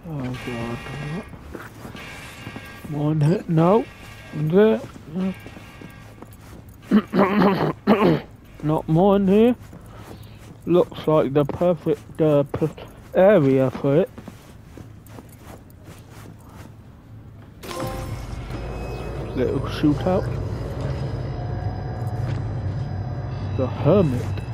Oh god. One hit. No. There. Not more in here. Looks like the perfect area for it. Little shootout. The Hermit.